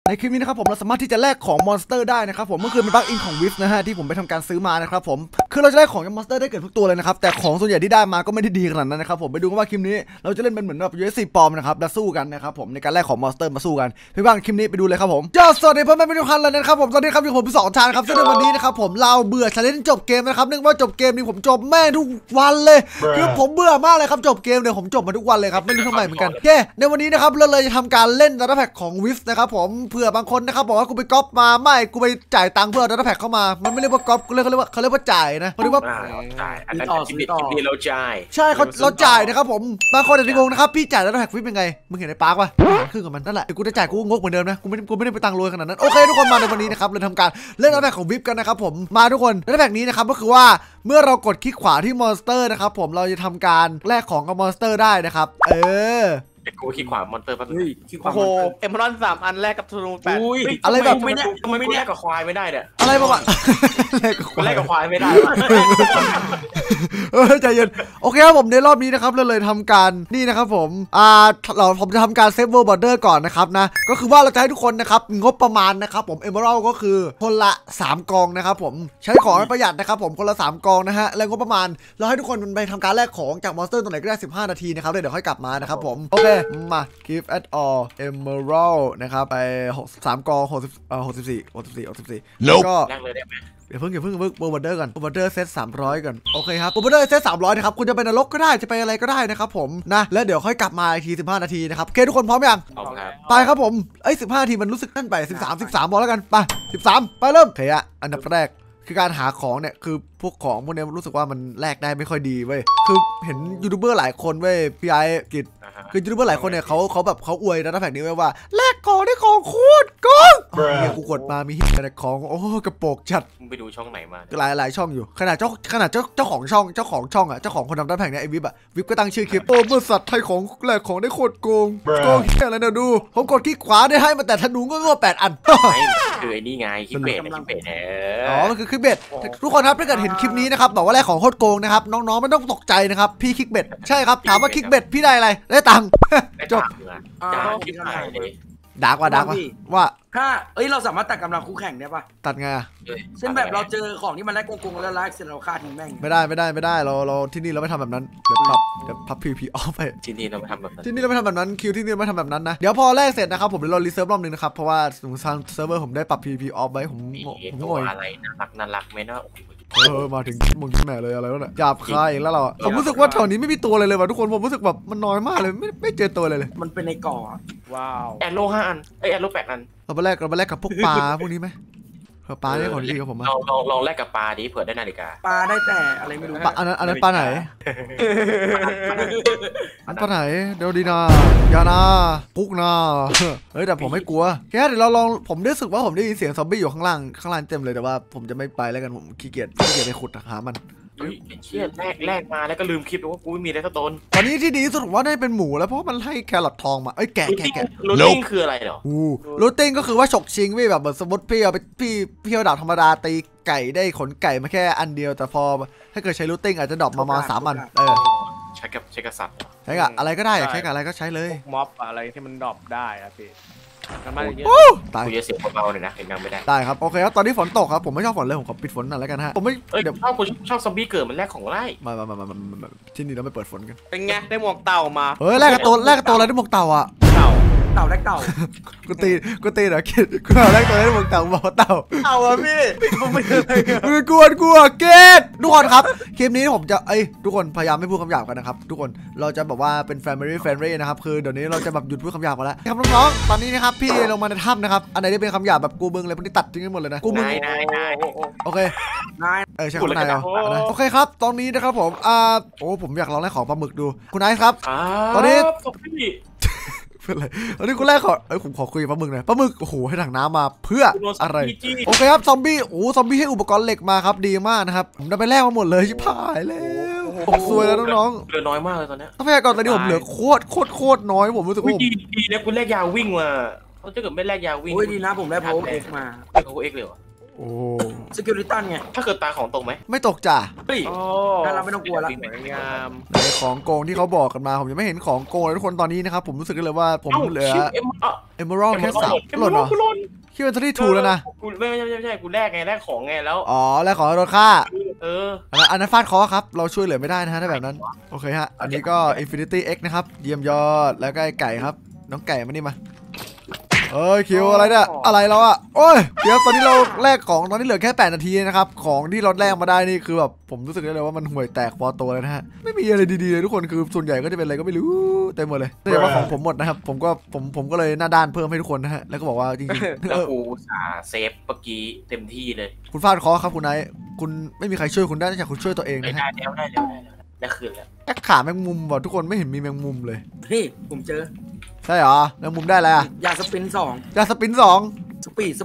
ในคลิปนี้นะครับผมเราสามารถที่จะแลกของมอนสเตอร์ได้นะครับผมเมื่อคืนเป็นบั๊กอินของวิฟนะฮะที่ผมไปทำการซื้อมานะครับผมคือเราจะได้ของจากมอนสเตอร์ได้เกิดทุกตัวเลยนะครับแต่ของส่วนใหญ่ที่ได้มาก็ไม่ได้ดีขนาดนั้นนะครับผมไปดูกันว่าคลิปนี้เราจะเล่นเป็นเหมือนแบบ USC ปลอมนะครับแล้วสู้กันนะครับผมในการแลกของมอนสเตอร์มาสู้กันพี่บ้างคลิปนี้ไปดูเลยครับผมสวัสดีเพื่อนๆทุกท่านเลยนะครับผมตอนนี้ครับอยู่ผม2 ชาครับซึ่งในวันนี้นะครับผมเราเบื่อชาเลนจ์จบเกมนะครับเนื่องว่าจบเกมนี้ผมจบแม่ทุกวันเลยคือผมเบื่อมากเลยครับจบเกมเนี่ยผมจบมาทุกวันเลยครับไม่รู้ทำไมเหมือนกันในวันนี้นะครับเราเลยจะทำการเล่นดัตต้าแพ็กของวิฟนะครับผมเผื่อบางคนนะครับบอกว่ากูไปก๊อปมาไม่กูไปจ่ายตังค์เพื่อดัตต้าแพ็กเข้ามามันไม่เรียกว่าก๊อปเขาเรียกว่าจ่ายนะเขาเรียกว่าจ่ายอันนั้นคลิปนี้เราจ่ายใช่เราจ่ายนะครับผมบางคนอาจจะงงนะครับพี่จ่ายดัตต้าแพ็กวิฟเป็นไงมึงเห็นในปาร์กป่ะครึ่งกับมันนั่นแหละกูจะจ่ายกูงกเหมือนเดิมนะกูไม่ได้ไปตังค์รวยขนาดนั้นโอเคทุกคนมาในวันนี้นะครับเราทำการเล่นดัตต้าแพ็กของวิฟกันนะครับผมมาทุกคนดัตต้าแพ็กนี้นะครับก็คือว่าเมื่อเรากดคลิกขวาที่มอนสเตอร์นะครับผมเราจะทำการแลกของกับมอนสเตอร์ได้นะครับกูขี้ขวามอนเตอร์ป่ะโอ้โหเอมเมอรัล3 อันแรกกับธนู8 อะไรแบบไม่ได้ทำไมไม่แลกกับควายไม่ได้เนี่ยอะไรประมาณแลกกับควายไม่ได้ใจเย็นโอเคครับผมในรอบนี้นะครับเราเลยทำการนี่นะครับผมผมจะทำการเซฟเวอร์บอร์เดอร์ก่อนนะครับนะก็คือว่าเราจะให้ทุกคนนะครับงบประมาณนะครับผมเอมเมอรัลก็คือคนละ3 กองนะครับผมใช้ของให้ประหยัดนะครับผมคนละ3 กองนะฮะแล้วงบประมาณเราให้ทุกคนไปทำการแลกของจากมอนสเตอร์ตัวไหนก็ได้15 นาทีนะครับเดี๋ยวค่อยกลับมานะครับผมโอเคมา give at all emerald นะครับไป3 กอง64แล้วก็แลกเลยได้ไหมอย่าเพิ่งเบอร์เดอร์กันเบอร์เดอร์เซต300กันโอเคครับเบอร์เดอร์เซต300นะครับคุณจะไปนรกก็ได้จะไปอะไรก็ได้นะครับผมนะแล้วเดี๋ยวค่อยกลับมาอีกที15 นาทีนะครับโอเคทุกคนพร้อมยังไปครับผม15 นาทีมันรู้สึกนั่นไป13พอแล้วกันไป13ไปเริ่มโอเคอะอันดับแรกคือการหาของเนี่ยคือพวกของพวกนี้รู้สึกว่ามันแลกได้ไม่ค่อยดีเว้ยคือเห็นยูทูบเบอร์หลายคนเว้ยพี่ไอ้กิจคือยูทูบเบอร์หลายคนเนี่ยเขาแบบเขาอวยดัตต้าแพ็กนี้ไว้ว่าแลกของได้ของโคตรก้องเนี่ยกูกดมามีแต่ของโอ้กระโปงจัดมึงไปดูช่องไหนมาหลายช่องอยู่ขนาดเจ้าของช่องอ่ะเจ้าของคนทำดัตต้าแพ็กเนี่ยไอวิบก็ตั้งชื่อคลิปโอ้บริษัทไทยของแลกของได้โคตรโกงอะไรนะดูผมกดคลิกขวาได้ให้มาแต่ธนูก็8 อันคือไอ้นี่ไงคลิปเบสอ๋อมันคือคลิปเบสทุกคนครับถ้าเกิดเห็นคลิปนี้นะครับบอกว่าแลกของโคตรโกงนะครับน้องๆไม่ต้องตกใจนะครับพี่คลิกเบสใช่ครับถามว่าคลิกเบสพี่ได้อะไรได้ตังค์จบดักว่าถ้าเราสามารถตัดกำลังคู่แข่งได้ปะตัดไงเช่นแบบเราเจอของที่มันแลกโกงแล้วไลค์เสร็จเราฆ่าทิ้งแม่งไม่ได้เราที่นี่เราไม่ทำแบบนั้นเดี๋ยวพับPVPออฟไปที่นี่เราไม่ทำแบบนั้นคิวที่นี่ไม่ทำแบบนั้นนะเดี๋ยวพอแลกเสร็จนะครับผมเดี๋ยวเรารีเซิร์ฟรอบนึงนะครับเพราะว่าทางเซิร์ฟเวอร์ผมได้ปรับPVPออฟไว้ผมงงอะไรน่ารักไหมนะมาถึงมึงแม่เลยอะไรวะเนี่ยหยาบคายอีกแล้วเราผมรู้สึกว่าแถวนี้ไม่มีตัวเลยว่ะทุกคนผมรู้สึกแบบมันน้อยมากเลยไม่เจอตัวเลยมันเป็นในก่อว้าวแอโร่5 อันแอโร่8 อันเราไปแลกกับพวกปลาพวกนี้ไหมปลาได้ของดีกับผมลองแลกกับปลาดิเผื่อได้นาฬิกาปลาได้แต่อะไรไม่รู้อันนั้นปลาไหนปลาไหนเดี๋ยวดีนะยานาปุ๊กนะแต่ผมไม่กลัวแค่เดี๋ยวเราลองผมรู้สึกว่าผมได้ยินเสียงซอมบี้อยู่ข้างล่างเต็มเลยแต่ว่าผมจะไม่ไปแล้วกันผมขี้เกียจไปขุดหามันเชี่ยแลกมาแล้วก็ลืมคลิปว่ากูไม่มีอะไรสักต้นตอนนี้ที่ดีที่สุดผมว่าได้เป็นหมูแล้วเพราะมันให้แครอททองมาแกะรูทติ้งคืออะไรเหรอรูทติ้งก็คือว่าฉกชิงแบบสมมติพี่เอาไปพี่เอาดาบธรรมดาตีไก่ได้ขนไก่มาแค่อันเดียวแต่พอถ้าเกิดใช้รูทติ้งอาจจะดรอปมา3 อันใช้กับสัตว์ใช้กับอะไรก็ได้ใช้กับอะไรก็ใช้เลยม็อบอะไรที่มันดรอปได้อะพี่ตายกูจะเสียงเบาๆเลยนะเห็นยังไม่ได้ครับโอเคครับตอนนี้ฝนตกครับผมไม่ชอบฝนเลยผมขอปิดฝนหน่อยแล้วกันฮะผมไม่เดี๋ยวชอบซอมบี้เกิดมันแรกของไร่มาที่นี่เราไม่เปิดฝนกันเป็นไงได้หมวกเต่ามาแรกกับตัวอะไรได้หมวกเต่าอ่ะแลกเต่ากูตีเหรอคิดกูแรกตัวได้หมวกเต่าบอกเต่าอ่ะพี่มึงกลัวเกตทุกคนครับคลิปนี้ผมจะทุกคนพยายามไม่พูดคำหยาบกันนะครับทุกคนเราจะแบบว่าเป็น family friendly นะครับคือเดี๋ยวนี้เราจะแบบหยุดพูดคำหยาบกันแล้วครับน้องๆตอนนี้นะครับพี่ลงมาในถ้ำนะครับอันไหนที่เป็นคำหยาบแบบกูมึงอะไรพวกนี้ตัดทิ้งให้หมดเลยนะกูมึงโอเคนายใช่คุณนายโอเคครับตอนนี้นะครับผมผมอยากลองแลกของปลาหมึกดูคุณนายครับตอนนี้เป็นไรตอนนี้กูแรกผมขอคุยกับปลาหมึกหน่อยปลาหมึกโอ้โหให้ถังน้ำมาเพื่ออะไรโอเคครับซอมบี้ซอมบี้ให้อุปกรณ์เหล็กมาครับดีมากนะครับผมได้ไปแลกมาหมดเลยชิบหายแล้วผมซวยแล้วน้องๆเหลือน้อยมากเลยตอนนี้ทรัพยากรตอนนี้ผมเหลือโคตรน้อยผมรู้สึกว่าดีนะคุณแลกยาวิ่งมาถ้าเกิดไม่แลกยาวิ่งดีนะผมได้Power X มา Power X เลยเหรอโอ้สกิลิตันไงถ้าเกิดตาของตรงไหมไม่ตกจ้ะงั้นเราไม่ต้องกลัวละในของโกงที่เขาบอกกันมาผมยังไม่เห็นของโกงเลยทุกคนตอนนี้นะครับผมรู้สึกเลยว่าผมเหลือเอเมอรัลแค่3หล่นเหรอคิดเป็นที่ถูกแล้วนะกูไม่ใช่กูแลกไงแลกของไงแล้วอ๋อแล้วขอโดนฆ่าเอออันนั้นฟาดคอครับเราช่วยเหลือไม่ได้นะฮะถ้าแบบนั้นโอเคฮะอันนี้ก็ Infinity X นะครับเยี่ยมยอดแล้วก็ไอ้ไก่ครับน้องไก่มานี่มาคิวอะไรเนี่ยอะไรเราอะโอ้ยเดี๋ยวตอนนี้เราแลกของตอนนี้เหลือแค่8 นาทีนะครับของที่เราแลกมาได้นี่คือแบบผมรู้สึกได้เลยว่ามันห่วยแตกพอตัวเลยนะฮะไม่มีอะไรดีๆเลยทุกคนคือส่วนใหญ่ก็จะเป็นอะไรก็ไม่รู้เต็มหมดเลยแต่ว่าของผมหมดนะครับผมก็เลยหน้าด้านเพิ่มให้ทุกคนนะฮะแล้วก็บอกว่าจริงๆแล้วกูเซฟเมื่อกี้เต็มที่เลยคุณฟาดคอครับคุณไนท์คุณไม่มีใครช่วยคุณได้นอกจากคุณช่วยตัวเองได้นะฮะได้คืนแล้วแค่ขาแมงมุมว่ะทุกคนไม่เห็นมีแมงมุมเลยพี่ผมเจอใช่เหรอแมงมุมได้แล้วยาสปิน2 ยาสปิน2 สปีด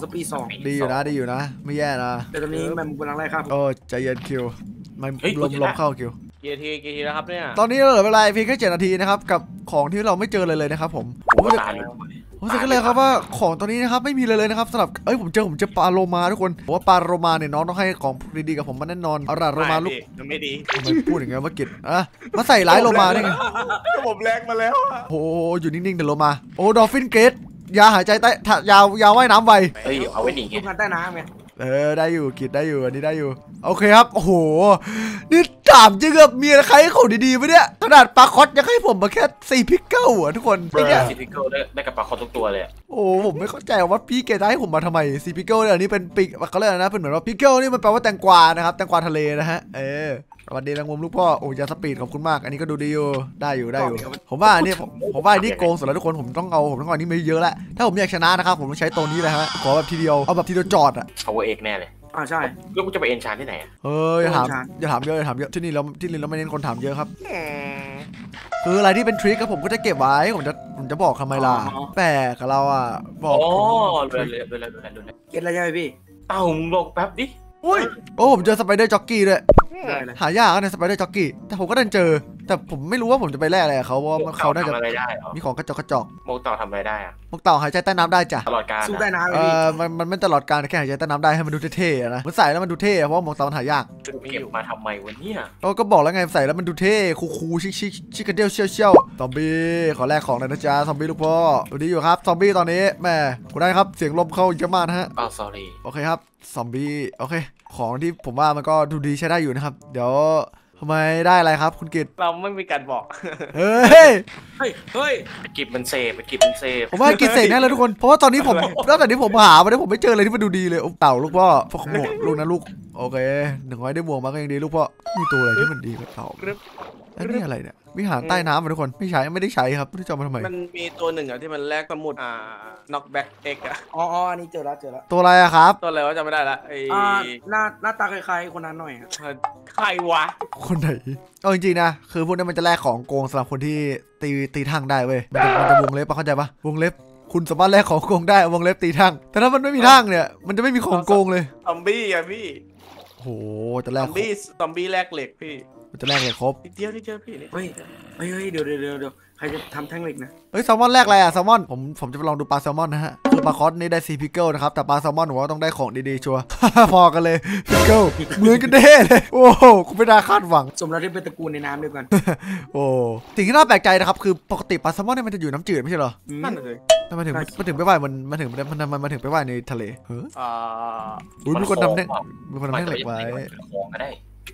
2 ดีอยู่นะไม่แย่นะแต่ตอนนี้แมงมุมกำลังไล่ครับโอ้ใจเย็นคิวไม่ลมเข้าคิวกี่ทีแล้วครับเนี่ยตอนนี้เราเหลือเวลาเพียงแค่7 นาทีนะครับกับของที่เราไม่เจอเลยนะครับผมรู้สึกกันเลยครับว่าของตัวนี้นะครับไม่มีเลยนะครับสำหรับผมเจอปลาโลมาทุกคนผมว่าปลาโลมาเนี่ยน้องต้องให้ของดีๆกับผมมาแน่นอนเอาล่ะโลมาลูกมันไม่ดีทำไมพูดอย่างเงี้ยว่ากิจมาใส่ร้ายโลมาได้ไงผมแลกมาแล้วโอ้อยู่นิ่งๆแต่โลมาโอ้ดอลฟินเกรดยาหายใจใต้ยาว่ายน้ำไวเฮ้ยเอาไว้หนีทุกคนใต้น้ำไงได้อยู่กิจได้อยู่อันนี้ได้อยู่โอเคครับโอ้โหนี่ถามจริงกับมีอะไรใครให้ของดีๆไหมเนี่ยขนาดปลาคอสยังให้ผมมาแค่4 พิกเกิลอ่ะทุกคนได้เนี่ยซิฟิเกิลได้กับปลาคอทุกตัวเลยโอ้ผมไม่เข้าใจว่าพี่แกจะให้ผมมาทำไม4 พิกเกิลเนี่ยอันนี้เป็นปิกเขาเรียกนะเป็นเหมือนว่าพิกเกิลนี่มันแปลว่าแตงกวานะครับแตงกวาทะเลนะฮะสวัสดีแมงมุมลูกพ่อโอ้ยาสปีดขอบคุณมากอันนี้ก็ดูดีอยู่ได้อยู่ผมว่าอันนี้ผมว่าอันนี้โกงสุดแล้วทุกคนผมต้องเอาอันนี้ไม่เยอะแล้วถ้าผมอยากชนะนะครับผมต้องใช้ตัวนี้เลยฮะขอแบบทีเดียวเอาแบบทีเดียวจอดอ่ะเอาเอกแน่เลยใช่แล้วกูจะไปเอนชานที่ไหนอย่าถามเยอะที่นี่เราไม่เน้นคนถามเยอะครับคืออะไรที่เป็นทริคครับผมก็จะเก็บไว้ผมจะบอกทำไมล่ะแปลกกับเราอ่ะบอกเลยเก็ตอะไรใช่ไหมพี่เอ้ามึงลงแป๊บดิโอ้ผมเจอสไปเดอร์จ็อกกี้ด้วยได้เลยหายากนะสไปเดอร์จ็อกกี้แต่ผมก็เดินเจอแต่ผมไม่รู้ว่าผมจะไปแลกอะไรกับเขาเพราะว่าเขาน่าจะทำอะไรได้หรอมีของกระจอกโมเต่าทำอะไรได้อะพวกเต่าหายใจใต้น้ำได้จ้ะตลอดการสู้ใต้น้ำเลยพี่มันไม่ตลอดการแค่หายใจใต้น้ำได้ให้มันดูเท่ๆนะมันใส่แล้วมันดูเท่เพราะว่าหมวกเต่ามันหายากเก็บมาทำไมวะเนี่ยก็บอกแล้วไงใส่แล้วมันดูเท่คูลชิคกระเดียวเชี่ยวซอมบี้ขอแลกของหน่อยนะจ๊ะซอมบี้ลูกพ่อดูดีอยู่ครับซอมบี้ตอนนี้แม่คุณได้ครับเสียงลมเข้าเยอะมากนะฮะ sorry โอเคครับซอมบี้โอเคของที่ผมว่ามันก็ดูดีใช้ได้อยู่นะครับเดี๋ยวทำไมได้อะไรครับคุณกิตเราไม่มีการบอกเฮ้ยเฮ้ยไปกิบมันเซฟผมว่ากิตเสกแน่เลยทุกคนเพราะว่าตอนนี้ผมตั้งแต่ที่ผมหามาเนี่ยผมไม่เจออะไรที่มันดูดีเลยโอ้เต่าลูกพ่อพวกหมวกลูกนะลูกโอเค100ได้บวกมาก็ยังดีลูกพ่อมีตัวอะไรที่มันดีกว่าเต่าแล้วนี่อะไรเนี่ยวิหารใต้น้ำทุกคนไม่ได้ใช้ครับไม่ได้จำมาทำไมมันมีตัวหนึ่งอ่ะที่มันแลกสมุดknockback X อ่ะอ๋ออันนี้เจอแล้วตัวอะไรอะครับตัวอะไรวะจำไม่ได้ละไอ้หน้าตาคล้ายๆคนนั้นหน่อยใครวะคนไหนเอาจริงๆนะคือพวกนี้มันจะแลกของโกงสำหรับคนที่ตีทั่งได้เว้ยมันจะวงเล็บปะเข้าใจปะวงเล็บคุณสามารถแลกของโกงได้วงเล็บตีทั่งแต่ถ้ามันไม่มีทั่งเนี่ยมันจะไม่มีของโกงเลยซอมบี้อ่ะพี่โหจะซแลอก มบี้แลกเหล็กพี่มันจะแลกเลยครบนิดเดียวพี่เฮ้ยเดี๋ยวใครจะทำแท่งเหล็กนะเฮ้ยแซลมอนแลกอะไรอะแซลมอนผมจะไปลองดูปลาแซลมอนนะฮะคือปลาคอสนี่ได้4 พิกเกิลนะครับแต่ปลาแซลมอนผมว่าต้องได้ของดีๆชัวร์ พอกันเลยพิกเกิลเหมือนกันเด้เลยโอ้โหกูไม่ได้คาดหวังสมแล้วที่เป็นตระกูลในน้ำด้วยกันโอ้สิ่งที่น่าแปลกใจนะครับคือปกติปลาแซลมอนเนี่ยมันจะอยู่น้ำจืดไม่ใช่เหรอนั่นเลยทำไมถึงไปว่ายมันถึงไปว่ายในทะเลเฮ้ยมีคนทำแท่งเหล็กไว้ของก็ได้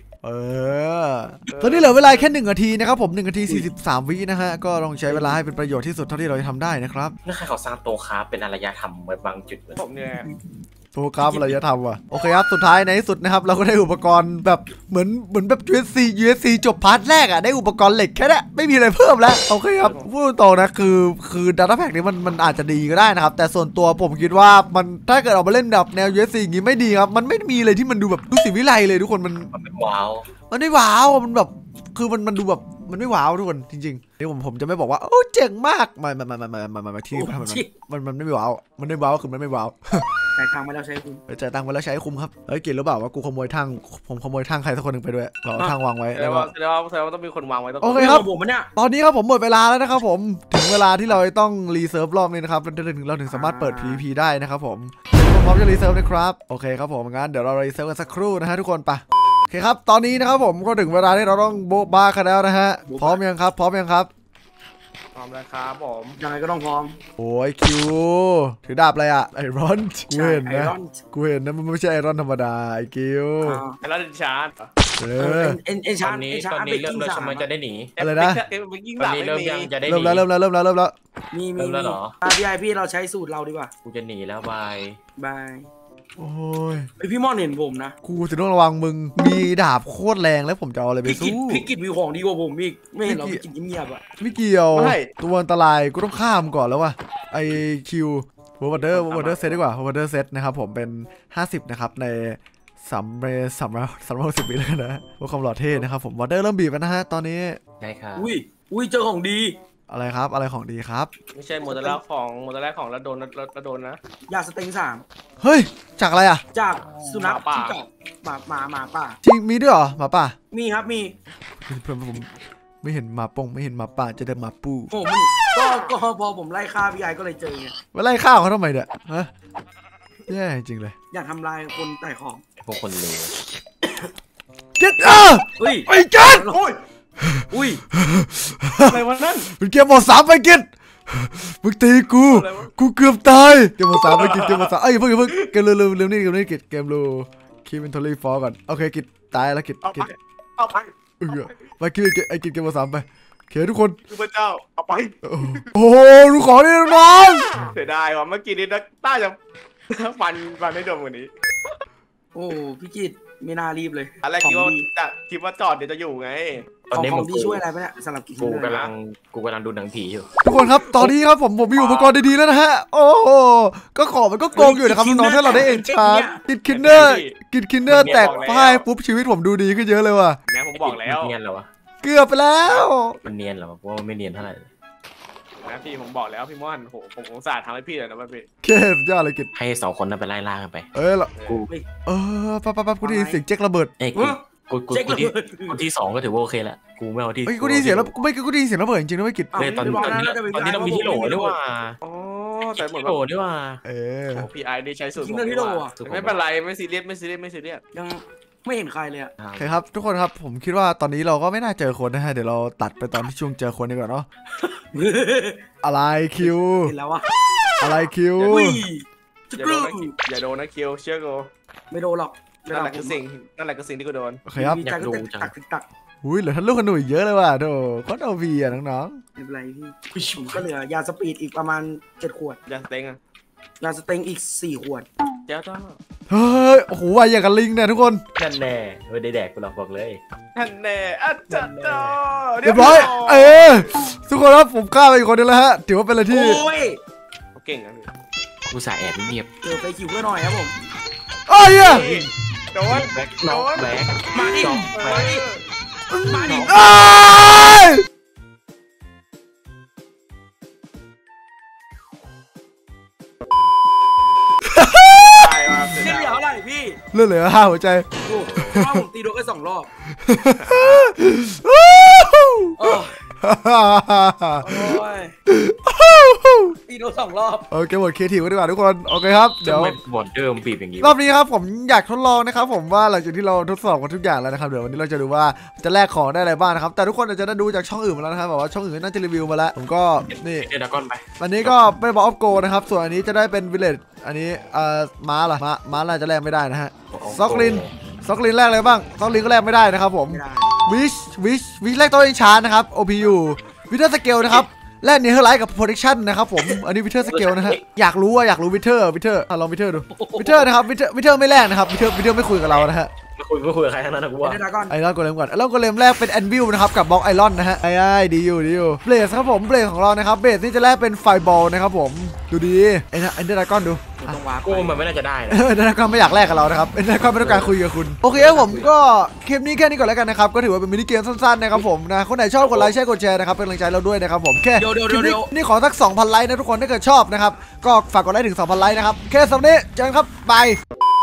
ตอนนี้เหลือเวลาแค่1 นาทีนะครับผม1 นาที 43 วินะฮะก็ต้องใช้เวลาให้เป็นประโยชน์ที่สุดเท่าที่เราจะทำได้นะครับนี่ใครเขาสร้างโตคาเป็นอารยธรรมไว้บางจุดเลยผมเนี่ยโฟกัสอะไรจะทำวะโอเคครับสุดท้ายในที่สุดนะครับเราก็ได้อุปกรณ์แบบเหมือนแบบ USC จบพาร์ทแรกอ่ะได้อุปกรณ์เหล็กแค่นั้นไม่มีอะไรเพิ่มแล้วโอเคครับพูดตรงนะคือ Data Pack นี้มันอาจจะดีก็ได้นะครับแต่ส่วนตัวผมคิดว่ามันถ้าเกิดออกมาเล่นแบบแนว USC อย่างงี้ไม่ดีครับมันไม่มีเลยที่มันดูแบบดูสิวิไลเลยทุกคนมันไม่ว้าวมันไม่ว้าวมันแบบคือมันดูแบบมันไม่ว้าวทุกคนจริงๆนี่ผมจะไม่บอกว่าโอ้เจ๋งมากมาที่มันไม่ว้าวมันไม่ว้าวคือมันไม่ว้าวจ่ายตังค์มาแล้วใช้คุณจ่ายตังค์มาแล้วใช้คุ้มครับเฮ้ยกินหรือเปล่าว่ากูขโมยทั้งผมขโมยทั้งใครสักคนหนึ่งไปด้วยเราทั้งวางไว้แสดแล้วงก็ว่าต้องมีคนวางไว้ต้องโอเคครับผมมันเนี่ยตอนนี้ครับผมหมดเวลาแล้วนะครับผมถึงเวลาที่เราต้องรีเซิร์ฟรอบนี้นะครับเราถึงสามารถเปิด PVP ได้นะครับผมพร้อมจะรีเซิร์ฟนะครับโอเคครับผมงั้นเดี๋ยวเรารีเซิร์ฟกันสักครู่นะฮะทุกคนไปโอเคครับตอนนี้นะครับผมก็ถึงเวลาที่เราต้องโบ๊ะบ้ากันแล้วนะฮะพร้อมยังครับพร้อมแล้วครับผมยังไงก็ต้องพร้อมโอ้ยคิวถือดาบอะไรอะไอรอนกูเห็นไอนะรอนกูเห็นนะมันไม่ใช่ไอรอนธรรมดาไอคิวไอ้รันชาร์ดเอเออเอ็นตชาอร์นนี้เอ็นชาตอนร์เบนี้กเริ่มกิ้งเลยสาใช่ไหมมจะได้หนีอะไรนะยิ่งตอนหลับนี้ไม่เริ่มมียังจะได้หเริ่มนีแล้วเริ่มแล้วเริ่มแล้วเริ่มแล้วมีเริ่มแล้วเหรอพี่เราใช้สูตรเราดีกว่ากูจะหนีแล้วบายบายโอ้ยพี่ม่อนเห็นผมนะกูจะต้องระวังมึงมีดาบโคตรแรงแล้วผมจะเอาอะไรไปพี่กิสู้จมีของดีกว่าผมอีกไม่เห็นเราพี่กิจเงียบๆอ่ะไม่เกี่ยวตัวอันตรายกูต้องข้ามก่อนแล้วว่ะไอคิววอเดอร์เซตดีกว่าวอเดอร์เซตนะครับผมเป็น50นะครับใน360วิแล้วกันนะว่าความหล่อเท่นะครับผมวอเดอร์เริ่มบีบแล้วนะฮะตอนนี้ได้ครับอุ้ยเจอของดีอะไรครับอะไรของดีครับไม่ใช่โมเดลแรกของแล้วโดนนะยาสเต็ง3 เฮ้ยจากอะไรอ่ะจากสุนัขหมาป่าที่เก่าหมาป่าจริงมีด้วยเหรอหมาป่ามีครับมีเพื่อนผมไม่เห็นหมาปงไม่เห็นหมาป่าจะได้หมาปูโอ้มันก็พอผมไล่ฆ่าพี่ไอก็เลยเจอไงมาไล่ข้าวเขาทำไมเนี่ยฮะแย่จริงเลยอยากทำลายคนไต่ของพวกคนเลวเก็ตเฮ้ยไอ้เก็ตอุ้ยอะไรวะนั่นเป็นเกมหมด3ไปเก็ตมึงตีกูเกือบตายเกมหมด3ไปกินเกมหมด3เอ้ยเพิ่งเกมเร็วนี่กิจเกมรูคีมินทอรี่ฟอร์ก่อนโอเคกิจตายแล้วกิจเอาไปไปกิจไอ้กิจเกมหมด3ไปโอเคทุกคนคือพระเจ้าเอาไปโอ้โหดูของนี่น้องเสียดายว่ะเมื่อกี้นี้น่าจะฟันไม่โดนกว่านี้โอ้พี่กิจไม่น่ารีบเลยอะไรคิดว่าจอดเดี๋ยวจะอยู่ไงตอนนี้ขมึองงดีช่วยอะไรปะเนี่ยสำหรับกิจกูกำลังดูหนังผีอยู่ทุกคนครับตอนนี้ครับผมมีอุปกรณ์ดีๆแล้วนะฮะโอ้โหก็ของมันก็โกงอยู่นะครับน้องๆถ้าเราได้เอ็นชาร์กิจคินเนอร์แตกพ่ายปุ๊บชีวิตผมดูดีขึ้นเยอะเลยว่ะแม่ผมบอกแล้วเนียนเหรอวะเกือบไปแล้วมันเนียนเหรอเพราะว่ามันไม่เนียนเท่าไหร่นะพี่ผมบอกแล้วพี่ม่อนโหผมสงสารทำให้พี่เลยนะพี่เคสยอดเลยกิจให้2คนนั้นไปไล่ล่ากันไปกูปั๊บกูได้ยินเสียงแจ็คระเบิดเอ้ยกูที่2ก็ถือว่าโอเคแล้วกูไม่เอาที่เฮ้ยกูได้ยินเสียงแล้วกูได้ยินเสียงระเบิดจริงๆนะไม่กิจเฮ้ยตอนนี้เรามีที่โหลด้วยว่าอ๋อแต่เหมือนที่โหลด้วยว่าพี่ไอได้ใช้สูตรคิงเนอร์ที่โดอ่ะไม่เป็นไรไม่ซีเรียสยังไม่เห็นใครเลยอะโอเคครับทุกคนครับผมคิดว่าตอนนี้เราก็ไม่น่าเจอคนนะฮะเดี๋ยวเราตัดไปตอนที่ช่วงเจอคนดีกว่าเนาะอะไรคิวเห็นแล้ววะอะไรคิวอุ้ยอย่าโดนนะคิวเชื่อกูไม่โดนหรอกนั่นแหละคือสิ่งที่กูโดนโอเคครับดีใจก็ตักอุ้ยเหลือท่านลูกขนุยเยอะเลยว่ะโธ่โคตรเอาวีอ่ะน้องไม่เป็นไรพี่ผมก็เหลือยาสปีดอีกประมาณ7 ขวดอย่าเต็งอ่ะยาสเต็งอีก4 ขวดเจ้าต้อๆเฮ้ยโอ้โหว่าอย่างกับลิงเนี่ยทุกคนนั่นแน่ไม่ได้แดกกูหรอกบอกเลยท่านแน่อาจารย์เรียบร้อยทุกคนครับผมฆ่าไปอีกคนนึงแล้วฮะถือว่าเป็นอะไรที่โอ้ยเก่งอ่ะกูสายแอบเงียบเจอไฟคิวเพื่อหน่อยครับผมอ้าวเนี่ยโดนแบ็คน็อกแบ็คมาดิ มาดิอ้ายตายมานี่เหลือเท่าไหร่พี่เลือดเหลือ5 หัวใจโอ้ว่าผมตีโดนแค่2 รอบโอ้ยตีโดน2 รอบโอเคหมดเคทีฟกันดีกว่าทุกคนโอเคครับเดี๋ยวไม่บอดเดิมบีบอย่างงี้รอบนี้ครับผมอยากทดลองนะครับผมว่าหลังจากที่เราทดสอบกันทุกอย่างแล้วนะครับเดี๋ยววันนี้เราจะดูว่าจะแลกของได้อะไรบ้างนะครับแต่ทุกคนอาจจะได้ดูจากช่องอื่นมาแล้วนะครับแบบว่าช่องอื่นน่าจะรีวิวมาแล้วผมก็นี่เดดากอนไปอันนี้ก็เป็นบอลออฟโกนะครับส่วนอันนี้จะได้เป็นวิลเลจอันนี้ม้าล่ะม้าน่าจะแลกไม่ได้นะฮะซ็อกลินแลกอะไรบ้างซ็อกลินก็แลกไม่ได้นะครับผมไม่ได้วิชแลกตัวเองชาร์จนะครับ OPU วิเทอร์สเกลนะครับแลกเนเธอร์ไลท์กับ protection นะครับผมอันนี้วิเทอร์สเกลนะฮะอยากรู้วิเทอร์ลองวิเทอร์ดูวิเทอร์นะครับวิเทอร์ไม่แลกนะครับวิเทอร์ไม่คุยกับเรานะฮะไม่คุยกับใครทั้งนั้นนะกูว่าเดดากอนไอรอนโกเลมก่อนไอรอนโกเลมแรกเป็นแอนวิลนะครับกับบล็อกไอรอนนะฮะไอ้ดีอยู่เบลสครับผมเบลสของเรานะครับเบลสนี่จะแรกเป็นไฟบอลนะครับผมดูดีไอ้เดดากอนดูต้องวาร์ปกูมันไม่น่าจะได้นะเดดากอนไม่อยากแลกกับเรานะครับเดดากอนไม่ต้องการคุยกับคุณโอเคครับผมก็คลิปนี้แค่นี้ก่อนแล้วกันนะครับก็ถือว่าเป็นมินิเกมสั้นๆนะครับผมนะคนไหนชอบกดไลค์กดแชร์นะครับเป็นกำลังใจเราด้วยนะครับผมแค่คลิปนี้นี่ขอสัก 2,000 ไลค์นะทุกคนถ้าเกิดชอบนะครับก็ฝากกดไลค์ถึง 2,000 ไลค์นะครับแค่สำหรับนี้เจอกันครับบาย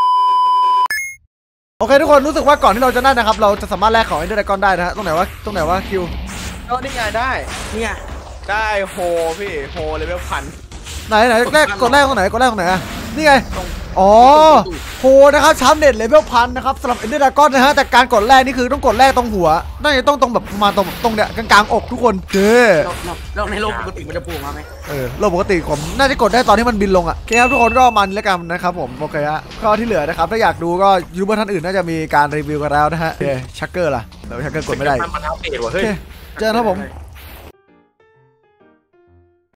โอเคทุกคนรู้สึกว่าก่อนที่เราจะนั่นนะครับเราจะสามารถแลกของไอ้เดรากอนได้นะฮะตรงไหนวะคิวก็นี่ไงได้เนี่ยได้โฮพี่โฮเลเวล 1,000 ไหนแรกกดแรกตรงไหนอะนี่ไงอ๋อโหนะครับชาร์ปเน็ตเลเวล1,000นะครับสำหรับเอ็นเดอร์ดากอนนะฮะแต่การกดแรกนี่คือต้องกดแรกตรงหัวน่าจะต้องตรงแบบประมาณตรงเนี่ยกลางๆอกทุกคนเจ้เราในโลกปกติมันจะพูดมาไหมโลกปกติผมน่าจะกดได้ตอนที่มันบินลงอ่ะโอเคครับทุกคนก็มันแล้วกันนะครับผมโอเคฮะก็ที่เหลือนะครับถ้าอยากดูก็ยูทูบเบอร์ท่านอื่นน่าจะมีการรีวิวกันแล้วนะฮะโอเคชักเกอร์ล่ะแล้วชักเกอร์กดไม่ได้มันอัปเดตว่ะโอเฮ้ยเคเจอกันครับผมได้